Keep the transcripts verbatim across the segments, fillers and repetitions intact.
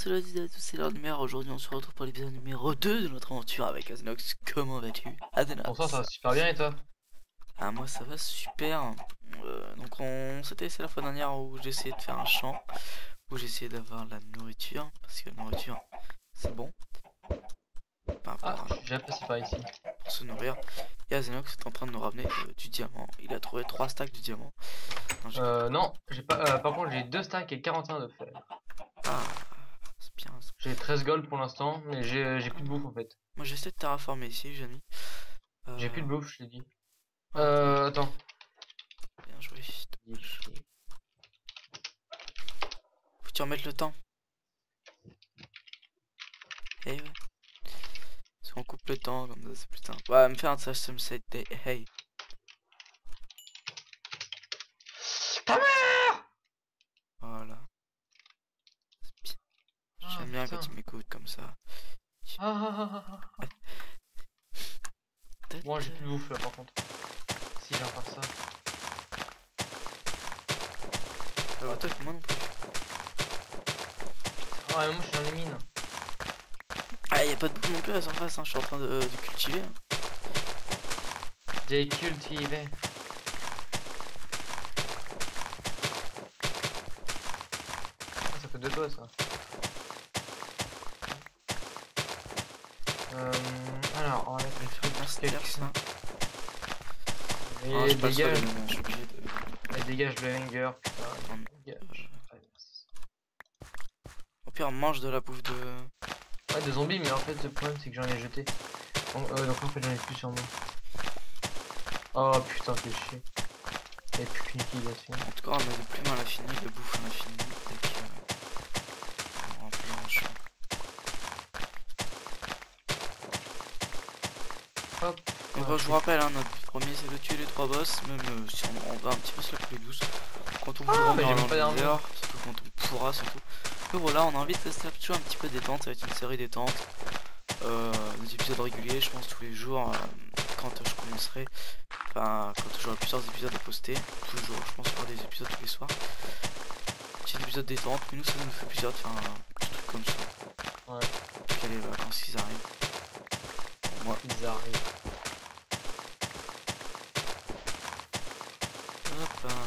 salut à tous, c'est l'heure numéro. Aujourd'hui on se retrouve pour l'épisode numéro deux de notre aventure avec Azenox. Comment vas-tu, Azenox? Bonsoir, ça va super bien et toi? Ah, moi ça va super. Euh, donc on s'était laissé la fois dernière où j'ai essayé de faire un champ, où j'ai essayé d'avoir la nourriture, parce que la nourriture c'est bon par Ah, rapport je à suis déjà passé par ici. pour se nourrir. Et Azenox est en train de nous ramener euh, du diamant. Il a trouvé trois stacks du diamant. Non, j'ai- Euh, non, j'ai pas. Euh, par contre, j'ai deux stacks et quarante et un de fer. Ah, c'est bien ça. J'ai treize gold pour l'instant, mais j'ai j'ai plus de bouffe en fait. Moi j'essaie de terraformer ici, j'ai mis. J'ai plus Euh... de bouffe, je t'ai dit. Ah, Euh, attends. bien joué. Faut Faut que tu remettes le temps. Eh ouais. Si on coupe le temps comme ça, c'est plus simple. Ouais, me faire un ça, ça me set day. Hey. Voilà. Ah J'aime bien quand putain. tu m'écoutes comme ça. Ah, ah, ah, ah, ah. Bon, j'ai plus de bouffe là par contre. Si j'ai encore ça. Euh, toi, moi non plus. Ah, mais moi je suis dans les mines. Ah, y'a pas de bouffe non plus à la surface, hein. Je suis en train de, de cultiver. J'ai cultivé. Ah, ça fait deux doigts ça. Euh, alors, on va mettre le truc Ah, c'est quelques... ça. Et Ah, j'ai pas le choix, dégage. je suis obligé de. Et dégage le hanger, putain. Attends, Dégage. euh, Ouais, merci. Au pire, on mange de la bouffe de. Ouais, de zombies, mais en fait, le problème c'est que j'en ai jeté. Donc, euh, donc en fait, j'en ai plus sur moi. Oh putain, fais chier. Y'a plus qu'une utilisation. En tout cas, on a de plumes à l'infini, de bouffe à l'infini. Et puis, euh, on remplit un champ. Hop. Donc, Ah, je vous rappelle, hein, notre but premier c'est de tuer les trois boss. Même euh, si on, on va un petit peu se la couler douce. Quand on Ah, voudra mais j'ai dans même pas le d'armure. désert, surtout quand on pourra, surtout. Donc voilà, on a envie de tester toujours un petit peu détente, ça va être une série détente. Euh, des épisodes réguliers, je pense tous les jours, euh, quand euh, je commencerai. Enfin, quand j'aurai plusieurs épisodes à poster, tous les jours, je pense faire des épisodes tous les soirs. Petit épisode détente, mais nous ça nous fait plaisir de faire un petit truc comme ça. Ouais, En tout cas, les vacances ils arrivent. Pour moi. ils arrivent. Hop, hein.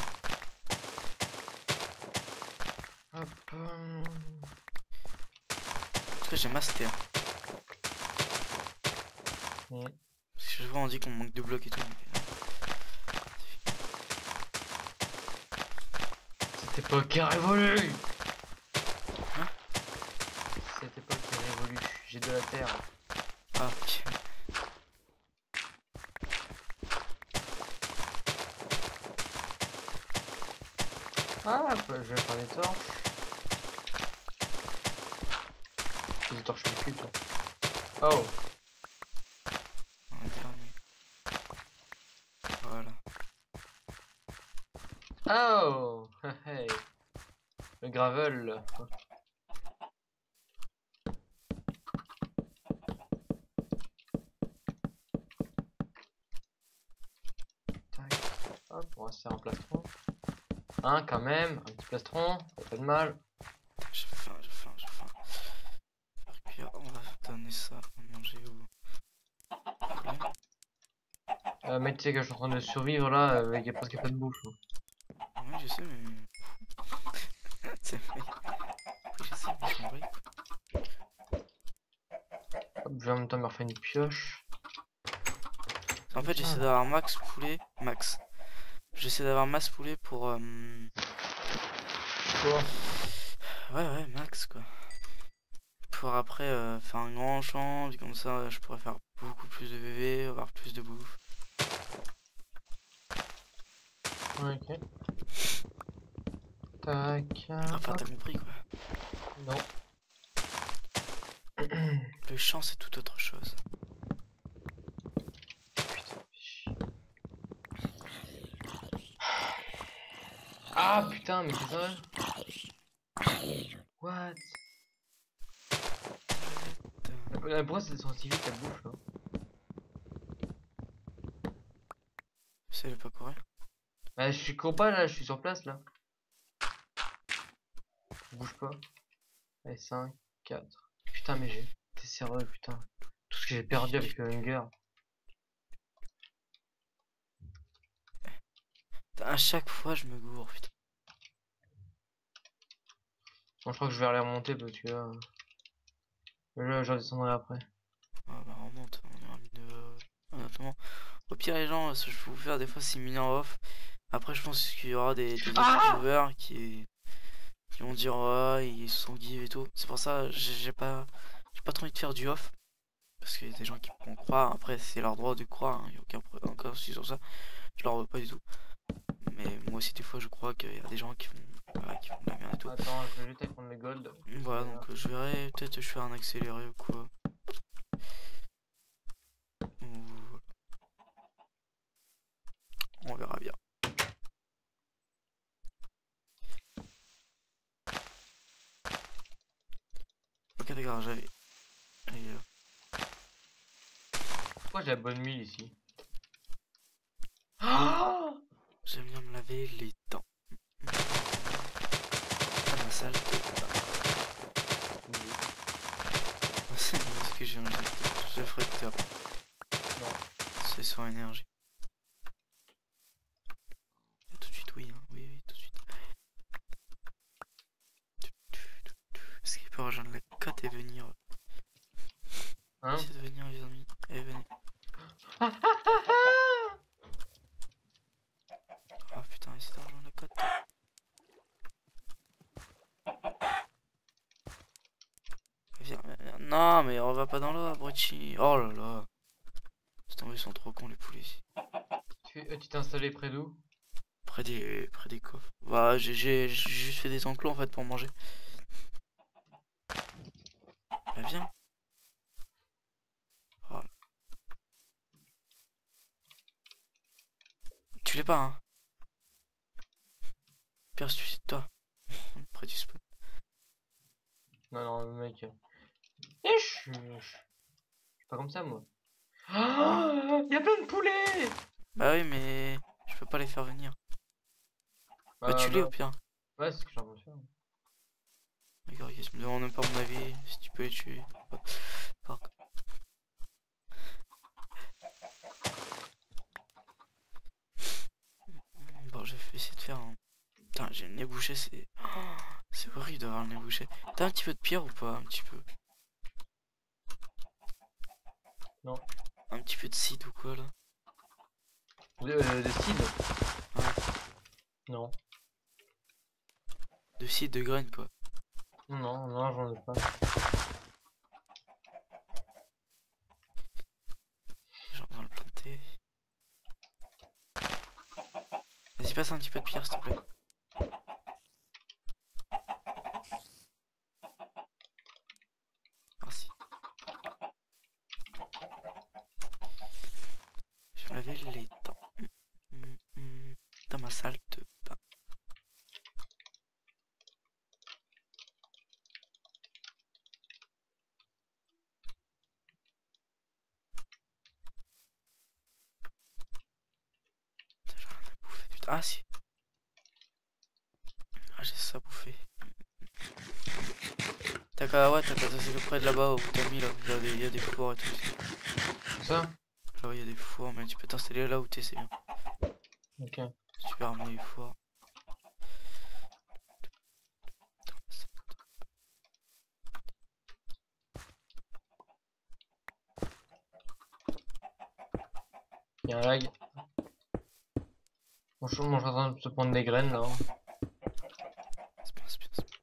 Hop. euh, En tout cas, j'ai master. ouais. Parce que chaque fois on dit qu'on manque de blocs et tout. Mais... Cette époque est révolue. Hein? Cette époque est révolue. J'ai de la terre. Ah, ok. Ah, bah, je vais faire des torches. Des torches de cul, toi. Oh. Un dernier. Voilà. Oh. Hey. Le gravel. Tac. Hop, on va se faire un plastron. Hein, quand même, un petit plastron, ça fait de mal. J'ai faim, j'ai faim, j'ai faim. Faire cuire, on va donner ça à manger où? Euh, mais tu sais que je suis en train de survivre là, euh, il y a presque pas de bouffe. Hein. Oui, je sais, mais. C'est vrai. Oui, je sais, mais je m'en bats les couilles. Hop, je vais en même temps me refaire une pioche. En fait, j'essaie d'avoir max poulet. Max. J'essaie d'avoir masse poulet pour. Euh... Quoi? Ouais, ouais, max quoi. Pour après euh, faire un grand champ, puis comme ça je pourrais faire beaucoup plus de V V, avoir plus de bouffe. Ok. Tac. Enfin, t'as compris quoi. Non. Le champ c'est tout autre chose. Ah putain, mais c'est ça? What? Euh, Pourquoi c'est scientifique la bouffe là? J'essaie de pas courir. Bah, je suis cours pas là, je suis sur place là. Bouge pas. Allez, cinq. quatre. Putain, mais j'ai. T'es sérieux, putain. Tout ce que j'ai perdu avec le hunger. À chaque fois, je me gourre, putain. Bon, je crois que je vais aller remonter parce que là. Là, je redescendrai après. Ah bah remonte, on est en mine. Euh... Honnêtement. Au pire, les gens, ce que je peux vous faire des fois, c'est miner en off. Après, je pense qu'il y aura des, des autres Ah viewers qui, qui vont dire ouais, ils sont give et tout. C'est pour ça, j'ai j'ai pas, j'ai pas trop envie de faire du off. Parce qu'il y a des gens qui pourront croire. Après, c'est leur droit de croire. Il n'y a aucun problème encore sur ça. Je leur veux pas du tout. Mais moi aussi, des fois, je crois qu'il y a des gens qui font, voilà, qui font de la merde et tout. Attends, je vais juste aller prendre mes gold. Voilà, donc euh, je verrai. Peut-être je fais un accéléré ou quoi. Ou- On verra bien. Ok, d'accord, j'avais. Et, euh, Pourquoi j'ai la bonne mille ici? Ah J'aime bien me laver les dents. Ah, ma salle de c'est ce que j'ai injecté. Je le ferai tout à l'heure. Non. C'est sur énergie. Tout de suite, oui, hein. Oui, oui, tout de suite. Est-ce qu'il peut rejoindre la côte et venir Hein? Essayez de venir, les amis. Allez, venez. Oh putain, essayez de rejoindre la côte. Viens, viens, viens. Non, mais on va pas dans l'eau, abruti. Oh là là. C'est tombé, ils sont trop cons, les poulets ici. Tu euh, tu t'es installé près d'où? Près des, près des coffres. Bah, j'ai j'ai- j'ai juste fait des enclos en fait pour manger. Bah, viens. Oh. Tu l'es pas, hein. Pire, si tu sais de toi. Près du spawn. Non, non, le mec. euh, eh, Je suis je suis pas comme ça, moi. Ah, y a plein de poulets! Bah oui, mais je peux pas les faire venir. Bah, Bah, tu l'es bah, au pire. ouais, c'est ce que j'ai envie de faire. D'accord, il me demande même pas mon avis. Si tu peux les tuer. Par contre. Bon, je vais essayer de faire un. Putain, j'ai le nez bouché, c'est. Oh, c'est horrible d'avoir le nez bouché. T'as un petit peu de pierre ou pas? Un petit peu. Non. Un petit peu de seed ou quoi là? De, euh, de seed? Ouais. Non. De seed, de graines quoi. Non, non, j'en ai pas. J'ai en train de le planter. Vas-y, passe un petit peu de pierre s'il te plaît. Merci. Je vais laver les dents. Hum, hum, dans ma salle de bain. Putain, j'ai rien à bouffer. Putain. Ah si. Ah, j'ai ça à bouffer. T'as qu'à ouais, t'as qu'à tasser le près de là-bas où t'as mis là. Il y, a des, il y a des fours et tout. Ça? Là, ouais, il y a des fours, mais tu peux t'installer là où t'es, c'est bien. Ok. Si tu peux ramener les fours. Y'a un lag. Bon, je, moi, je suis en train de se prendre des graines là. C'est bien, c'est bien, c'est bien.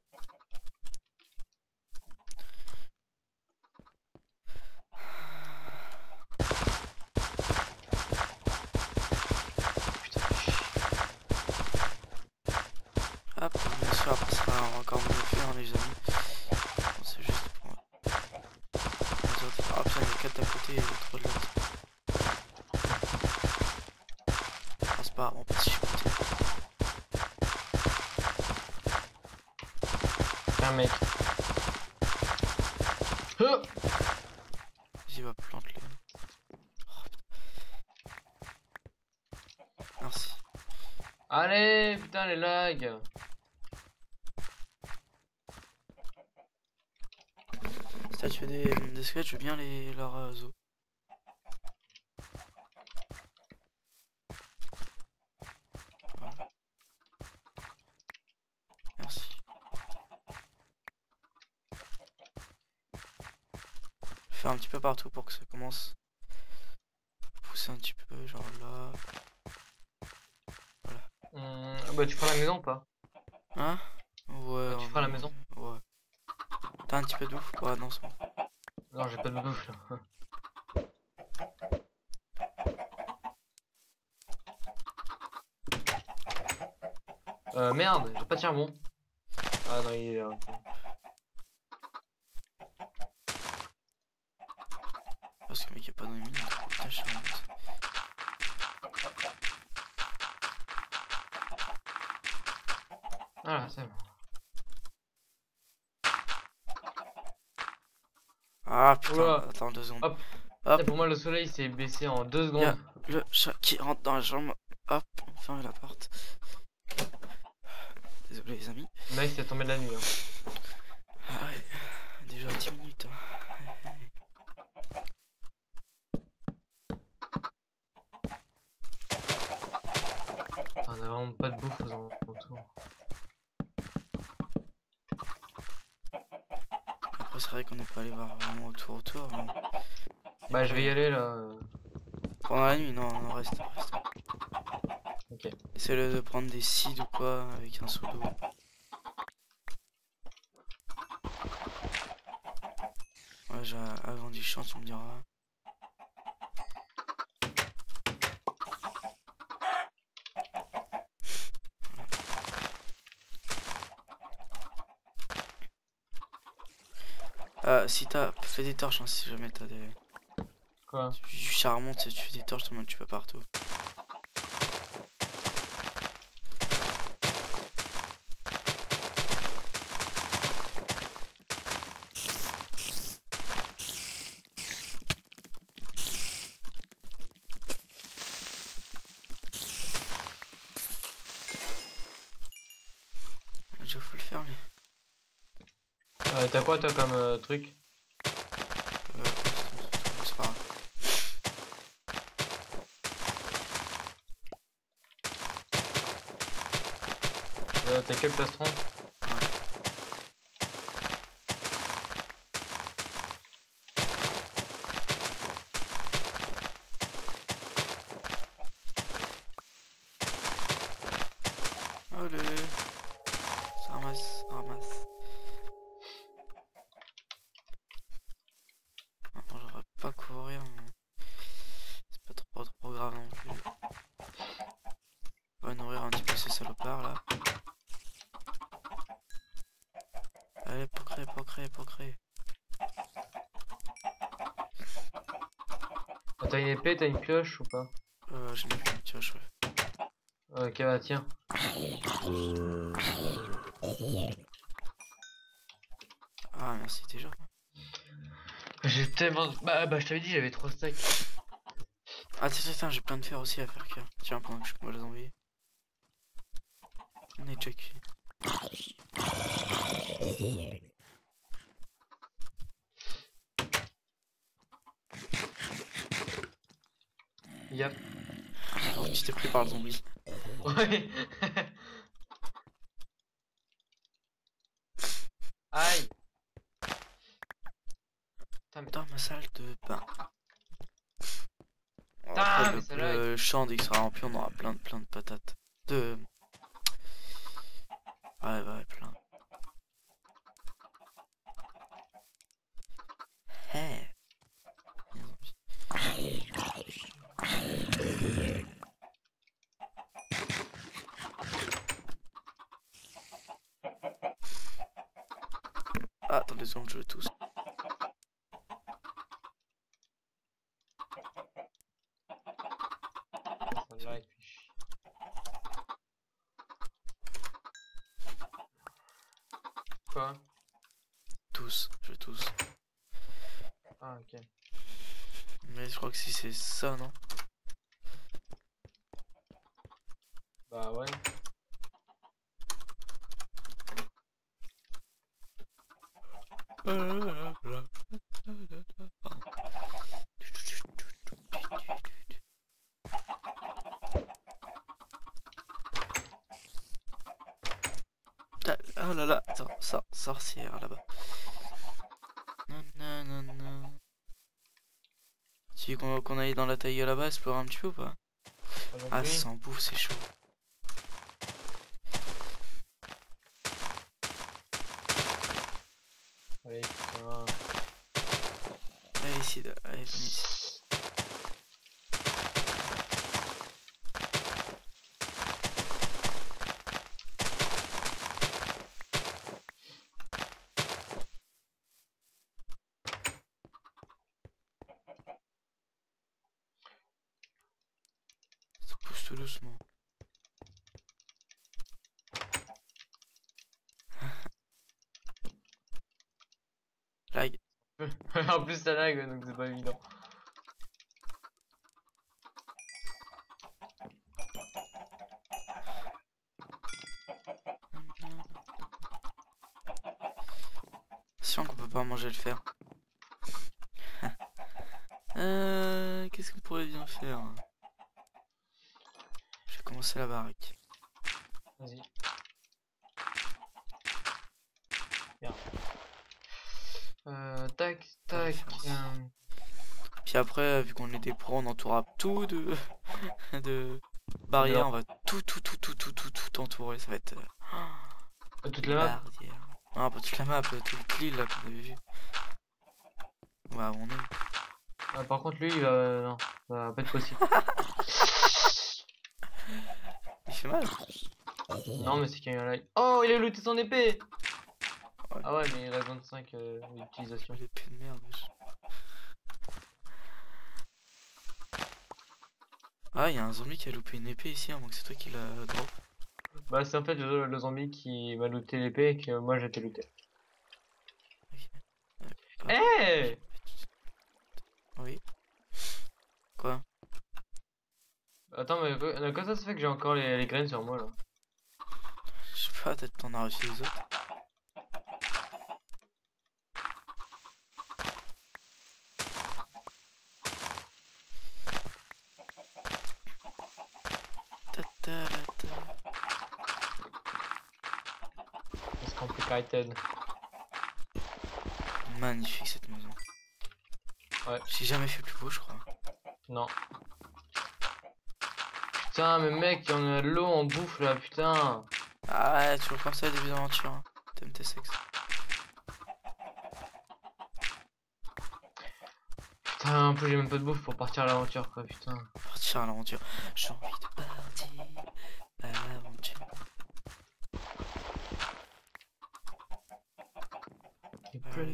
Hop, bien sûr, après ça sera encore mieux fait, hein, les amis. Bon, c'est juste pour. Ah putain, il y a quatre d'à côté et trois de l'autre. Ah, c'est pas grave, on peut se chipoter. Un mec. Oh Vas-y, va plante-le. Oh, putain. Merci. Allez, putain, les lags. t'as tué des, des squelettes, je veux bien les leurs euh, os. Voilà. Merci. Faire un petit peu partout pour que ça commence à pousser un petit peu, genre là. Hum, bah tu feras la maison ou pas? Hein? Ouais, Bah, tu en feras la vrai, maison? ouais. T'as un petit peu d'ouf? Ouais, non, c'est bon. Non, j'ai pas de bouffe là. Euh, merde, j'ai pas de charbon. Ah non, il est là. Ok. Parce que le mec a pas dans les mines, donc putain, je suis en mode. Voilà, c'est bon. Ah putain, Oula, attends deux secondes. hop. Hop, Et pour moi, le soleil s'est baissé en deux y'a secondes. le chat qui rentre dans la chambre. Hop, on ferme la porte. Désolé les amis. Mec, c'est tombé de la nuit. Hein. Ah ouais, déjà dix minutes. Hein. On a vraiment pas de bouffe aux alentours. Après c'est vrai qu'on n'est pas allé voir vraiment autour autour. Mais... Bah, je vais y aller là. Pendant la nuit, non, non, reste, reste. Ok. Essaye de prendre des seeds ou quoi avec un seau d'eau. Ouais, j'ai agrandi champ, tu me diras. Ah, si t'as fait des torches, hein, si jamais t'as des... Quoi? Du charbon, tu sais, tu fais des torches, tu vas partout. Je faut le faire, lui. Euh, T'as quoi toi comme euh, truc? Euh, c'est pas grave. Euh, T'as quel plastron? Allez, ça ramasse, ça ramasse. Maintenant, j'aurais pas courir, mais c'est pas trop trop grave non plus. On va nourrir un petit peu ces salopards là. Allez, pour créer, pour créer, pour créer. Ah, t'as une épée, t'as une pioche ou pas? Euh, j'ai mis une pioche, ouais. Ok, bah tiens. Ah, merci déjà. J'ai tellement. Bah, bah je t'avais dit, j'avais trois stacks. Ah, tiens, tiens, j'ai plein de fer aussi à faire cuire. Tiens, pendant que je combat les zombies. On est déjà cuit. Yep. Oh, tu t'es pris par le zombie. Ouais. Aïe. Putain, mais... Putain, ma salle de bain. Bon, Putain, après, mais le, ça le lag. champ, dès qu'il sera rempli, on aura plein de, plein de patates. De... Ouais, ouais, plein. Hey. Ah, attends deux secondes, je veux tous. Ça lag, fait chier. Quoi? Tous, je veux tous. Ah, ok. Mais je crois que si c'est ça, non? Bah ouais. ça, sorcière là-bas. Nanana. Tu veux qu'on qu'on aille dans la taille là-bas, explorer un petit peu ou pas? Ah, sans bouffe, c'est chaud. Allez, putain. Allez, ici, là. Allez, venez ici. Ça pousse tout doucement. Lag. En plus, ça lag, donc c'est pas évident. Sûr qu'on peut pas manger le fer. euh, Qu'est-ce qu'on pourrait bien faire? Je vais commencer la baraque. Vas-y. Merde. Euh, tac, tac. Euh... Puis après, vu qu'on est des pros, on entourera tout de, de barrières. On va tout, tout, tout, tout, tout, tout, tout entourer. Ça va être. Euh, toute la map. Barrière. Ah, pas toute la map, toute l'île là qu'on avait vu. Ouais, on est. Ah, par contre, lui, il va. Euh, non, ça va pas être possible. Il fait mal. Non, mais c'est qu'il y a un lag. Oh, il a looté son épée! Ouais. Ah ouais, mais il reste vingt-cinq euh, d'utilisation. L'épée de merde. wesh. Ah, il y a un zombie qui a loupé une épée ici, hein, donc c'est toi qui l'a drop. Bah, c'est en fait le, le zombie qui m'a looté l'épée et que moi j'étais looté. Ah. Eh! Oui. Quoi? Attends, mais euh, comment ça se fait que j'ai encore les, les graines sur moi là? Je sais pas, peut-être t'en as reçu les autres. Ta ta ta. C'est complicated. Magnifique cette maison. Ouais. J'ai jamais fait plus beau, je crois. Non. Putain, mais mec, on a de l'eau en bouffe là, putain. Ah ouais, tu comme ça, début d'aventure. Hein. T'aimes tes sexes. Putain, en plus j'ai même pas de bouffe pour partir à l'aventure quoi, putain. Partir à l'aventure. J'ai envie de partir à l'aventure. Allez.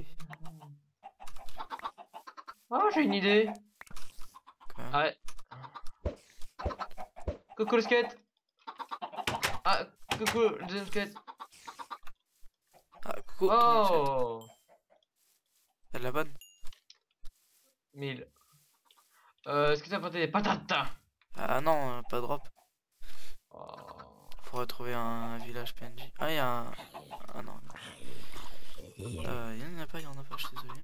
Oh, j'ai une idée. Quoi? Ah ouais. Coucou le skate. Ah, coucou le deuxième skate. Ah, coucou. Oh, T'as de la bonne? mille. Euh, est-ce que t'as apporté des patates? Ah non, euh, pas drop. Oh. Faut retrouver un village P N J. Ah, il y a un. Ah non. Euh, il y en a pas, il y en a pas, je suis désolé.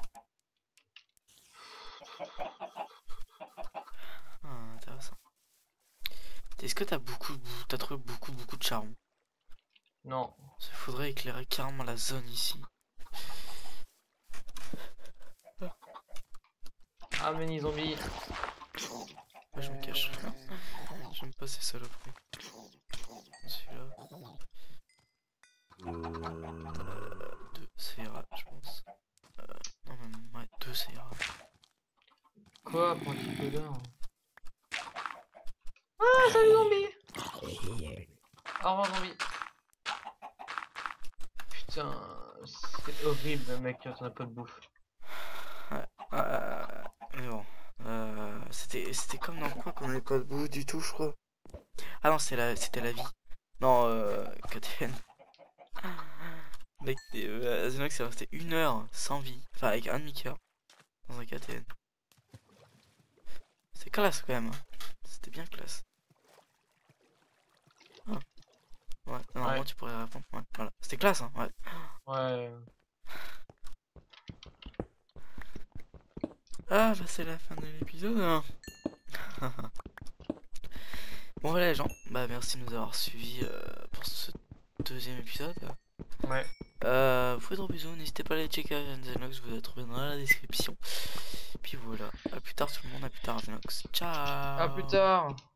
Ah, intéressant. Est-ce que t'as beaucoup, t'as trouvé beaucoup, beaucoup de charbon? Non. Il faudrait éclairer carrément la zone ici. Ah, mini zombie. Moi, je me cache. J'aime pas ces saloperies. Celui-là. Euh, deux, ça ira, je pense. Euh, non, même, ouais, deux, ça ira. Quoi, pour un petit peu d'heure? Ah, salut zombie! Au revoir zombie. Putain, c'est horrible mec, quand on a pas de bouffe. Ouais, euh, mais bon. Euh, c'était c'était comme dans quoi qu'on avait pas de bouffe du tout, je crois. Ah non, c'était la, c'était la vie. Non, euh, K T N. Mec, euh, Azenox, c'est resté une heure sans vie. Enfin, avec un demi-cœur. Dans un K T N. C'est classe quand même. C'était bien classe. Ah. Ouais, normalement Ouais. tu pourrais répondre. Ouais, voilà. C'était classe, hein, ouais. Ouais. Ah, bah c'est la fin de l'épisode. Hein. Bon, voilà les gens. Bah, merci de nous avoir suivis euh, pour ce deuxième épisode. Ouais. Euh, vous faites trop bisous, n'hésitez pas à aller checker Arzenox, vous allez trouver dans la description. Puis voilà, à plus tard tout le monde, à plus tard Arzenox. Ciao. À plus tard.